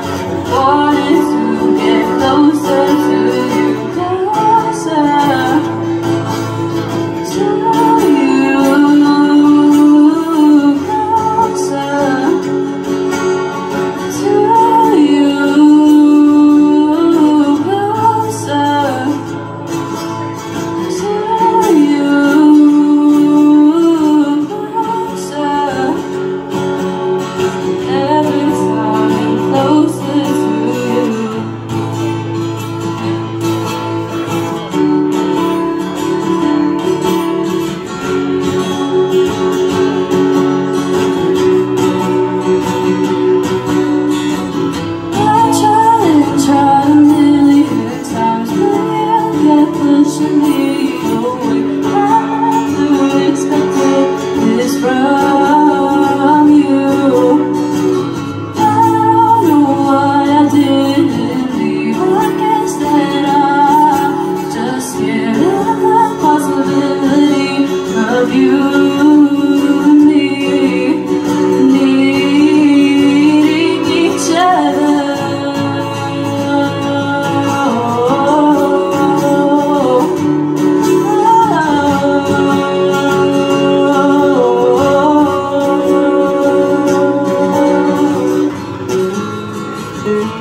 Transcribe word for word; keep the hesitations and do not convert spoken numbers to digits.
Wanted to get closer to you, closer to you, closer to you, closer to you, closer. Every time I'm closer to you. I try and try a million times, but you kept pushing me away. I never expected this from you. I don't know why I didn't leave. I guess that I'm just scared of the possibility of you and me needing each other. Oh, oh, oh.